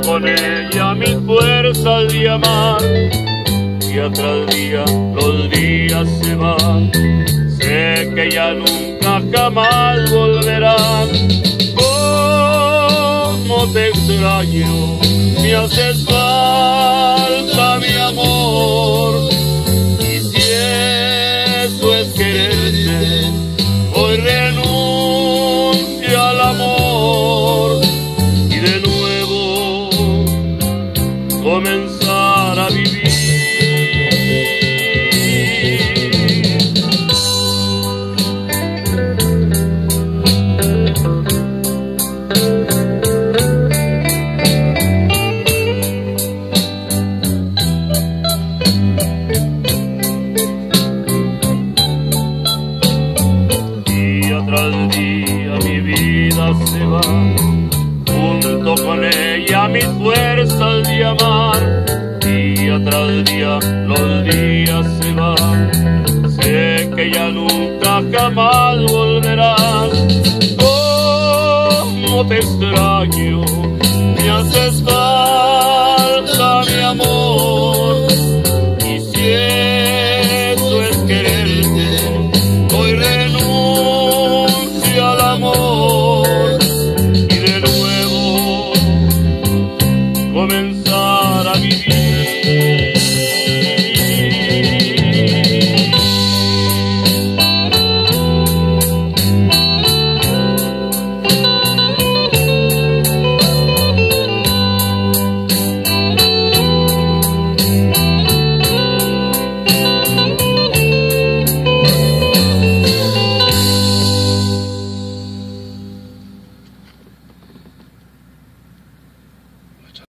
con ella mis fuerzas de amar. Día tras día los días se van, sé que ya nunca jamás volverán. Cómo te extraño, me haces falta mi amor, y si eso es quererte, hoy renuncio al amor y de nuevo comenzar a vivir. Tras día mi vida se va, junto con ella mis fuerzas de amar. Día tras día los días se van, sé que ya nunca jamás volverás. Cómo te extraño, me haces falta